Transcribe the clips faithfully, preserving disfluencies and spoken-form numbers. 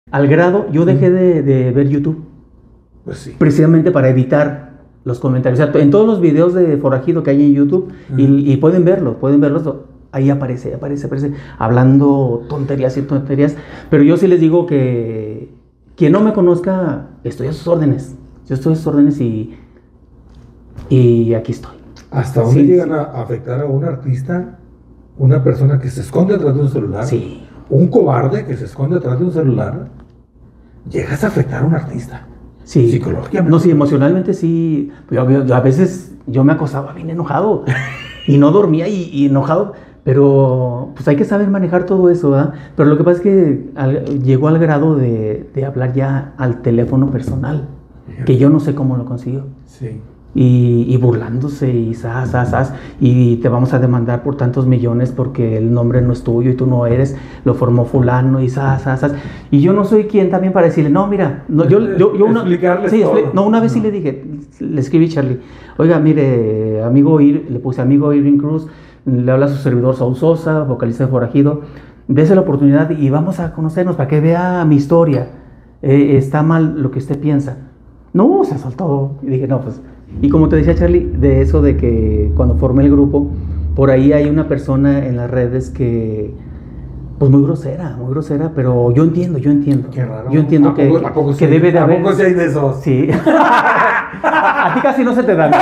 Al grado, yo dejé de, de ver YouTube. Pues sí. Precisamente para evitar los comentarios. O sea, en todos los videos de Forajido que hay en YouTube, uh-huh. y, y pueden verlo, pueden verlos, ahí aparece, aparece, aparece, hablando tonterías y tonterías. Pero yo sí les digo que quien no me conozca, estoy a sus órdenes. Yo estoy a sus órdenes y, y aquí estoy. ¿Hasta dónde sí, llegan sí. a afectar a un artista? Una persona que se esconde atrás de un celular. Sí. Un cobarde que se esconde atrás de un celular. Llegas a afectar a un artista. Sí. Psicológicamente. No, sí, emocionalmente sí. Yo, yo, a veces yo me acostaba bien enojado. Y no dormía y, y enojado. Pero pues hay que saber manejar todo eso, ¿verdad? Pero lo que pasa es que al, llegó al grado de, de hablar ya al teléfono personal. Sí. Que yo no sé cómo lo consiguió. Sí. Y, y burlándose y zas, zas, zas, y te vamos a demandar por tantos millones porque el nombre no es tuyo y tú no eres, lo formó fulano y zas, zas, zas. Y yo no soy quien también para decirle, no, mira, no, yo, yo, yo una, sí, todo. No, una vez no. sí le dije, le escribí a Charlie, oiga, mire, amigo, Ir, le puse amigo Irving Cruz, le habla a su servidor Saúl Sosa, vocalista de Forajido, dése la oportunidad y vamos a conocernos para que vea mi historia, eh, está mal lo que usted piensa. No, se soltó, y dije, no, pues... Y como te decía Charlie, de eso de que cuando formé el grupo, por ahí hay una persona en las redes que, pues muy grosera, muy grosera, pero yo entiendo, yo entiendo. Qué raro. Yo entiendo ¿A que, poco, a poco que sí, debe de ¿a haber... poco sí hay de esos? Sí. A ti casi no se te da.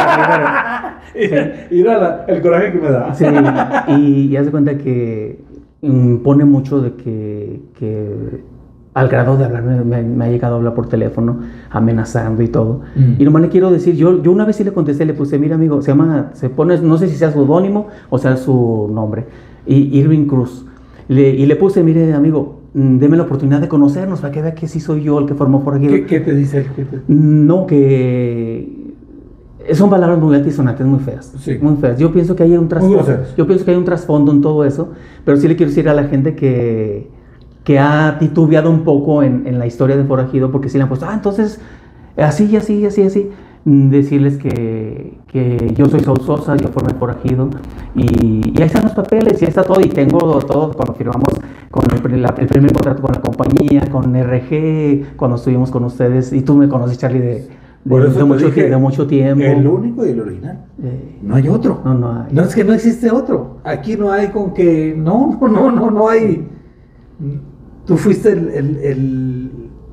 Mira sí. el coraje que me da. Sí, y, y haz de cuenta que mm, pone mucho de que... que al grado de hablarme, me, me ha llegado a hablar por teléfono, amenazando y todo. Mm. Y nomás le quiero decir, yo, yo una vez sí le contesté, le puse, mira amigo, se llama, se pone, no sé si sea su seudónimo o sea su nombre, y Irving Cruz. Le, y le puse, mire amigo, deme la oportunidad de conocernos para que vea que sí soy yo el que formó Forajido. ¿Qué, ¿Qué te dice él? ¿Qué te... No, que... Son palabras muy altisonantes, muy feas, sí. muy feas. Yo pienso que hay un trasfondo, yo pienso que hay un trasfondo en todo eso, pero sí le quiero decir a la gente que... que ha titubeado un poco en, en la historia de Forajido, porque sí le han puesto, ah, entonces, así, así, así, así, decirles que, que yo soy Saúl Sosa, yo formé Forajido, y, y ahí están los papeles, y ahí está todo, y tengo todo, cuando firmamos con el, la, el primer contrato con la compañía, con R G, cuando estuvimos con ustedes, y tú me conoces, Charlie, de, de, de, mucho, dije, de mucho tiempo. El único y el original, eh, no hay otro, no, no hay. No, es que no existe otro, aquí no hay con que, no, no, no, no, no hay... Tú fuiste el, el, el,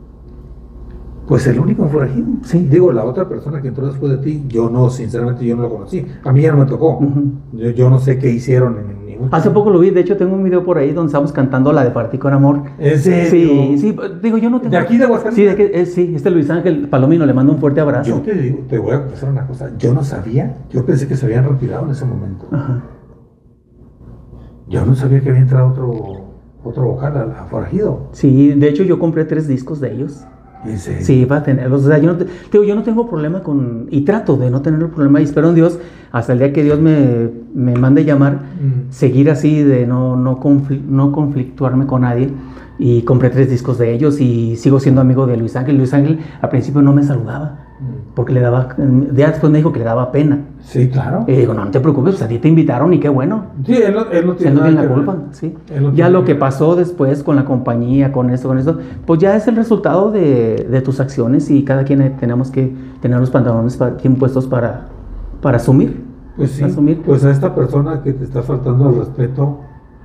pues el único en Forajido. Sí. Digo, la otra persona que entró después de ti, yo no, sinceramente, yo no lo conocí. A mí ya no me tocó. Uh-huh. yo, yo no sé qué hicieron en ningún. Hace poco lo vi, de hecho tengo un video por ahí donde estamos cantando la de Partí con Amor. ¿En serio? Sí, sí, digo, yo no tengo. ¿De aquí de Aguascalientes? Sí, de que, eh, sí, este Luis Ángel Palomino, le mando un fuerte abrazo. Yo te digo, te voy a confesar una cosa, yo no sabía, yo pensé que se habían retirado en ese momento. Uh-huh. Yo no sabía que había entrado otro. Otro vocal a, a Forajido. Sí, de hecho yo compré tres discos de ellos. ¿En serio? Sí, para tenerlos. O sea, yo no, te, digo, yo no tengo problema con... Y trato de no tener el problema. Y espero en Dios, hasta el día que Dios me, me mande llamar, mm. seguir así, de no, no, confl, no conflictuarme con nadie. Y compré tres discos de ellos y sigo siendo amigo de Luis Ángel. Luis Ángel al principio no me saludaba. Porque le daba, ya después me dijo que le daba pena. Sí, claro. Y digo, no, no te preocupes, pues a ti te invitaron y qué bueno. Sí, él no, él no tiene, él no tiene la culpa, sí. No ya lo que pasó después con la compañía, con esto, con esto, pues ya es el resultado de, de tus acciones y cada quien tenemos que tener los pantalones bien puestos para, para asumir. Pues sí, asumir. Pues a esta persona que te está faltando al respeto,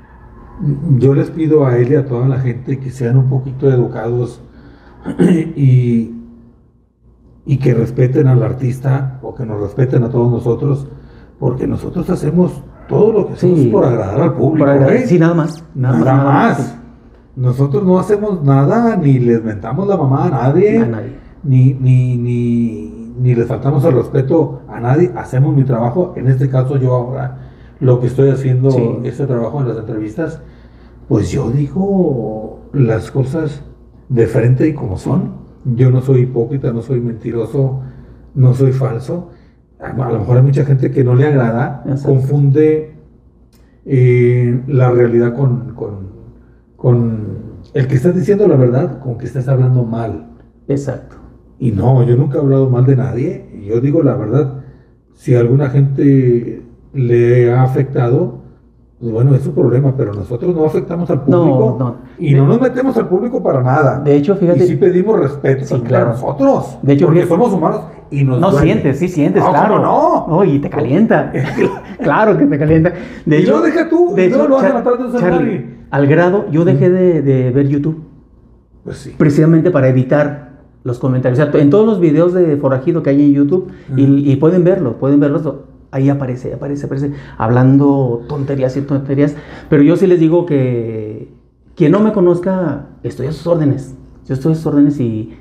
yo les pido a él y a toda la gente que sean un poquito educados y... y que respeten al artista o que nos respeten a todos nosotros, porque nosotros hacemos todo lo que hacemos sí, por agradar al público. Por agradar, ¿eh? Sí, nada más. Nada, nada más. más. Sí. Nosotros no hacemos nada, ni les mentamos la mamá a nadie, a nadie. Ni, ni, ni, ni les faltamos el respeto a nadie. Hacemos mi trabajo, en este caso yo ahora, lo que estoy haciendo, sí. este trabajo en las entrevistas, pues yo digo las cosas de frente y como son. Yo no soy hipócrita, no soy mentiroso, no soy falso. A lo mejor hay mucha gente que no le agrada, exacto. Confunde eh, la realidad con, con, con el que estás diciendo la verdad, con que estás hablando mal. Exacto. Y no, yo nunca he hablado mal de nadie. Yo digo la verdad. Si a alguna gente le ha afectado, Pues bueno, es su problema, pero nosotros no afectamos al público No, no. y no nos metemos al público para nada. De hecho, fíjate. Y sí pedimos respeto Sí, también claro. a nosotros. De hecho, porque fíjate, somos humanos y nos no duele. sientes, sí sientes, No, claro. ¿cómo no? No, y te calienta. Claro que te calienta. De Y hecho, no, deja tú, de y no hecho, lo hacen Char- atrás de un celular Charlie, y- al grado, yo dejé de, de ver YouTube. Pues sí. Precisamente para evitar los comentarios. O sea, en todos los videos de Forajido que hay en YouTube, Mm. y, y pueden verlo, pueden verlos, ahí aparece, aparece, aparece, hablando tonterías y tonterías. Pero yo sí les digo que quien no me conozca, estoy a sus órdenes. Yo estoy a sus órdenes y,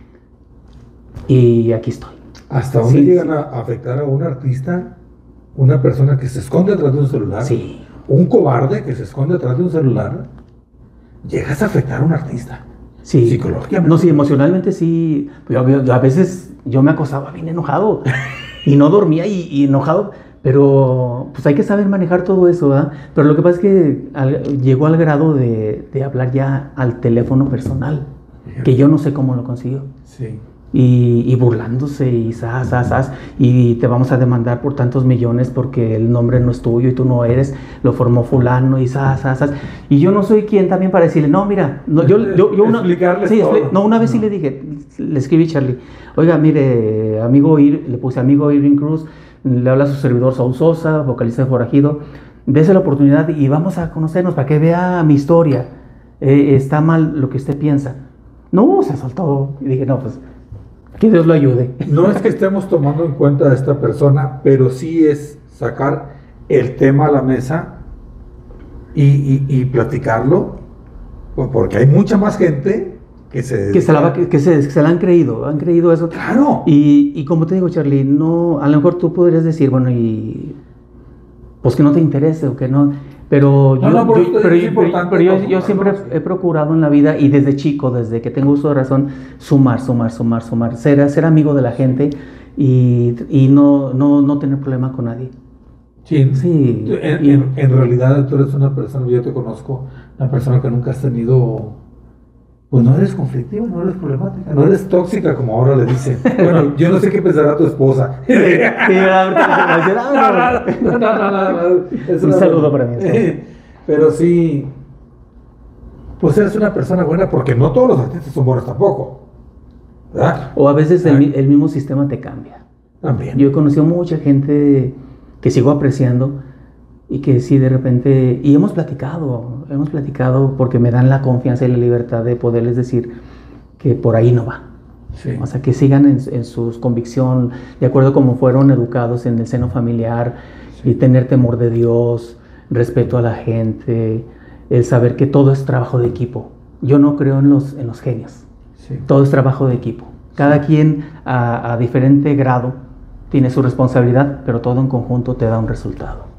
y aquí estoy. ¿Hasta dónde Sí, llegan sí. a afectar a un artista? Una persona que se esconde atrás de un celular. Sí. Un cobarde que se esconde atrás de un celular. Llegas a afectar a un artista. Sí. Psicológicamente. No, sí, emocionalmente sí. Yo, yo- a veces yo me acostaba bien enojado y no dormía y, y enojado, pero pues hay que saber manejar todo eso, ¿verdad? Pero lo que pasa es que al- llegó al grado de, de hablar ya al teléfono personal, que yo no sé cómo lo consiguió. Sí. Y, y burlándose y zas, zas, zas, y te vamos a demandar por tantos millones porque el nombre no es tuyo y tú no eres, lo formó fulano y zas, zas, zas. Y yo no soy quien también para decirle, no, mira, no, yo, yo, yo una, Explicarles sí, todo. expli- no, una vez sí No. le dije, le escribí a Charlie, oiga, mire, amigo, Ir- le puse amigo Irving Cruz, le habla a su servidor Saúl Sosa, vocalista de Forajido, dése la oportunidad y vamos a conocernos para que vea mi historia. Eh, está mal lo que usted piensa. No, se soltó y dije, no, pues que Dios lo ayude. No es que estemos tomando en cuenta a esta persona, pero sí es sacar el tema a la mesa y, y- y platicarlo, pues, porque hay mucha más gente que se... Que se, la, va- que, que se, que se la han creído, han creído eso. Claro. Y, y como te digo, Charlie, no, a lo mejor tú podrías decir, bueno, y pues que no te interese o que no, pero No, yo, no, por yo- eso te pero digo, yo- es pero- importante pero yo- yo informarnos. siempre he procurado en la vida y desde chico, desde que tengo uso de razón, sumar, sumar, sumar, sumar, ser, ser amigo de la gente y, y no, no, no tener problema con nadie. Sí, Sí, En, y- en- en realidad tú eres una persona, yo te conozco, una persona que nunca has tenido, pues no eres conflictiva, no eres problemática, no eres tóxica como ahora le dicen. Bueno, yo no sé qué pensará tu esposa. Sí, ahorita me va a decir, "Ah, no". No, no, no, no, no, no. Es Un una- saludo para mi esposa. Pero sí, pues eres una persona buena porque no todos los artistas son buenos tampoco. ¿Verdad? O a veces el, mi- el mismo sistema te cambia. También. Yo he conocido mucha gente que sigo apreciando y que sí de repente, y hemos platicado, hemos platicado porque me dan la confianza y la libertad de poderles decir que por ahí no va. Sí. O sea, que sigan en, en su convicción, de acuerdo a cómo fueron educados en el seno familiar, y tener temor de Dios, respeto a la gente, el saber que todo es trabajo de equipo. Yo no creo en los, en los genios. Sí. Todo es trabajo de equipo. Cada quien a, a diferente grado tiene su responsabilidad, pero todo en conjunto te da un resultado.